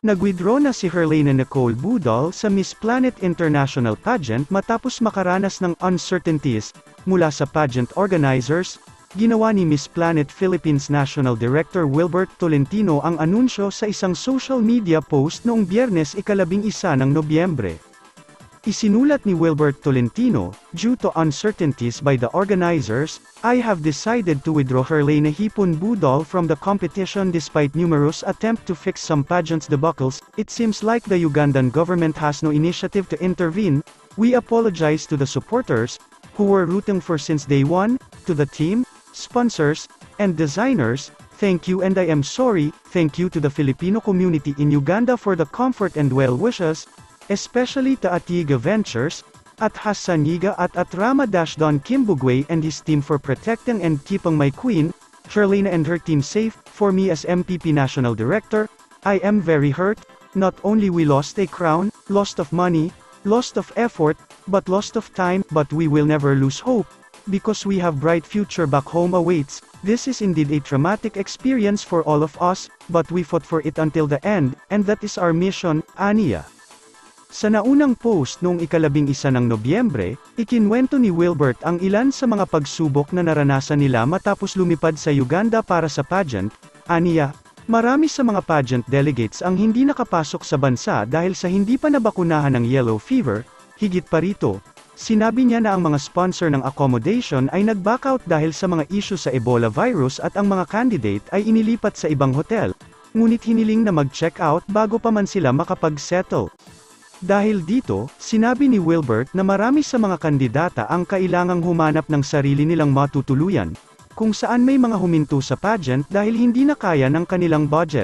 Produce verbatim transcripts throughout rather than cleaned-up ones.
Nag-withdraw na si Herlene Budol sa Miss Planet International Pageant matapos makaranas ng uncertainties mula sa pageant organizers. Ginawa ni Miss Planet Philippines National Director Wilbert Tolentino ang anunsyo sa isang social media post noong Biyernes ikalabing isa ng Nobyembre. Isinulat ni Wilbert Tolentino, "Due to uncertainties by the organizers, I have decided to withdraw Herlene Budol from the competition despite numerous attempts to fix some pageants debacles. It seems like the Ugandan government has no initiative to intervene. We apologize to the supporters, who were rooting for since day one, to the team, sponsors, and designers. Thank you and I am sorry. Thank you to the Filipino community in Uganda for the comfort and well wishes, especially to Atiga Ventures, at Hassaniga at at Rama-Don Kimbugwe and his team for protecting and keeping my queen, Herlene and her team safe. For me as M P P National Director, I am very hurt. Not only we lost a crown, lost of money, lost of effort, but lost of time, but we will never lose hope, because we have bright future back home awaits. This is indeed a traumatic experience for all of us, but we fought for it until the end, and that is our mission," aniya. Sa naunang post noong ikalabing isa ng Nobyembre, ikinwento ni Wilbert ang ilan sa mga pagsubok na naranasan nila matapos lumipad sa Uganda para sa pageant. Aniya, marami sa mga pageant delegates ang hindi nakapasok sa bansa dahil sa hindi pa nabakunahan ng yellow fever. Higit pa rito, sinabi niya na ang mga sponsor ng accommodation ay nag-back out dahil sa mga issue sa Ebola virus at ang mga candidate ay inilipat sa ibang hotel. Ngunit hiniling na mag-check out bago pa man sila makapag-settle. Dahil dito, sinabi ni Wilbert na marami sa mga kandidata ang kailangang humanap ng sarili nilang matutuluyan, kung saan may mga huminto sa pageant dahil hindi na kaya ng kanilang budget.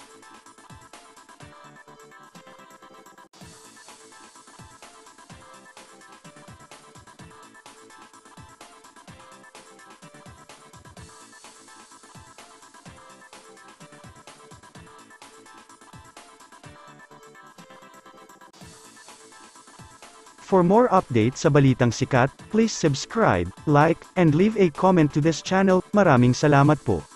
For more updates sa balitang sikat, please subscribe, like, and leave a comment to this channel. Maraming salamat po.